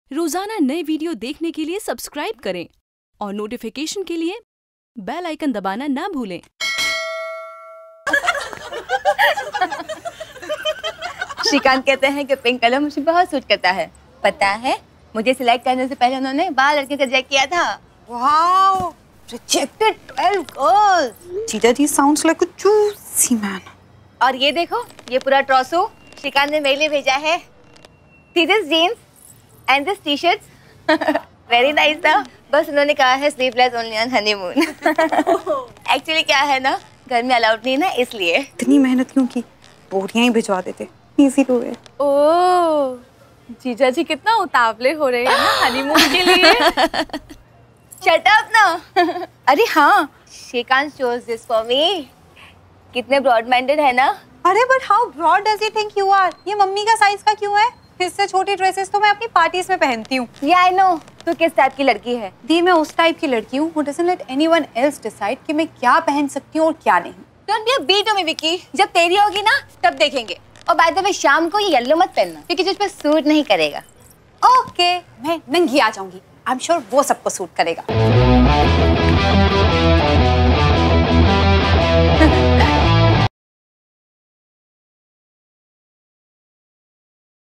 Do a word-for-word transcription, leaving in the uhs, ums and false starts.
रोजाना नए वीडियो देखने के लिए सब्सक्राइब करें और नोटिफिकेशन के लिए बेल आइकन दबाना ना भूलें। श्रीकांत कहते हैं कि पिंक कलर मुझे बहुत सूट करता है। पता है, मुझे सिलेक्ट करने से पहले उन्होंने बारह लड़के को रिजेक्ट किया था। Wow, rejected twelve girls. जीजा ji sounds like a juicy man. और ये देखो, ये पूरा ट्रॉसो श्रीकांत ने मेरे लिए भेजा है। See this jeans and this t-shirts, very nice था। बस उन्होंने कहा है sleeveless only on honeymoon। Actually क्या है ना, घर में अलाउड नहीं ना, इसलिए। इतनी मेहनत क्यों की, बोरियां ही भिजवा देते, इजी टू वेयर। ओह, जीजा जी कितना उतावले हो रहे हैं ना हनीमून के लिए। Shut up ना। अरे हाँ, Shrikant chose this for me। कितने ब्रॉड माइंडेड है ना। अरे but how broad does he think you are? ये मम्मी का साइज का क्यों है? इससे छोटी ड्रेसेस तो मैं अपनी पार्टीज में पहनती हूँ। या आई नो, तू किस टाइप की लड़की है? दी मैं उस टाइप की लड़की हूँ who doesn't let anyone else decide कि मैं क्या पहन सकती हूँ और क्या नहीं। Don't be a beat में विकी, जब तेरी होगी ना तब देखेंगे। और बाय द वे शाम को ये येलो मत पहनना क्योंकि तुझ पे सूट नहीं करेगा। ओके, मैं नंगी आ जाऊंगी। आई एम श्योर वो सबको सूट करेगा।